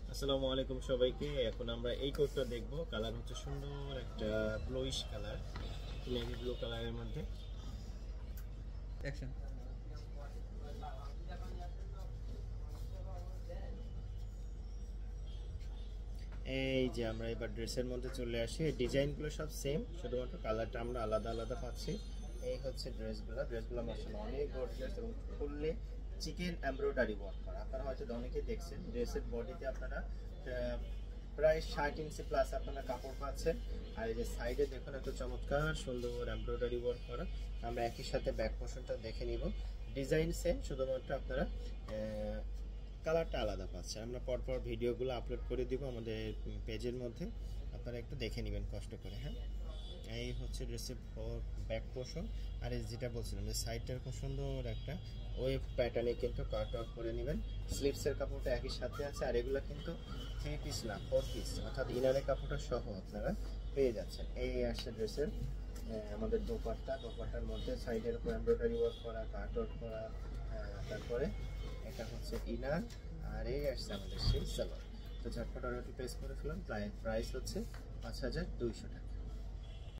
আসসালামু আলাইকুম সবাইকে। এখন আমরা এই কোটটা দেখব। কালার হচ্ছে সুন্দর একটা ব্লুইশ কালার, নেভি ব্লু কালারের মধ্যে। অ্যাকশন। এই যে আমরা এবার ড্রেসের মধ্যে চলে আসি। ডিজাইনগুলো সব সেম, শুধুমাত্র কালারটা আমরা আলাদা আলাদা পাচ্ছি। এই হচ্ছে ড্রেসগুলো মাশাআল্লাহ অনেক গর্জিয়াস এবং ফুললি চিকেন এমব্রয়ডারি ওয়ার্ক করা। আপনারা হয়তো অনেকেই দেখছেন ড্রেসের বডিতে আপনারা প্রায় 60 ইঞ্চি প্লাস আপনারা কাপড় পাচ্ছেন। আর এই যে সাইডে দেখুন এত চমৎকার সুন্দর এমব্রয়ডারি ওয়ার্ক করা। আমরা একই সাথে ব্যাক পোর্শনটা দেখে নিব। ডিজাইন সেম, শুধুমাত্র আপনারা কালারটা আলাদা পাচ্ছেন। আমরা পরপর ভিডিওগুলো আপলোড করে দিব আমাদের পেজের মধ্যে, আপনারা একটু দেখে নেবেন কষ্ট করে। হ্যাঁ, এই হচ্ছে ড্রেসের ব্যাক পোর্শন। আর এই যেটা বলছিলাম যে সাইডটা খুব সুন্দর একটা ওয়েভ প্যাটার্নে কিন্তু কাট আউট করে নেবেন। স্লিভসের কাপড়টা একই সাথে আছে। আর এগুলো কিন্তু 3 পিস না 4 পিস, অর্থাৎ ইনারের কাপড়টা সহ আপনারা পেয়ে যাচ্ছেন। এই আসছে ড্রেসের আমাদের দোপাট্টার মধ্যে সাইডের উপর এমব্রয়ডারি ওয়ার্ক করা, কাট আউট করা। তারপরে এটা হচ্ছে ইনার, আর এই আসছে আমাদের সেই সালোয়ার। তো ঝটপট অর্ডারটি প্লেস করে ফেলাম। প্রাইস হচ্ছে 5200 টাকা।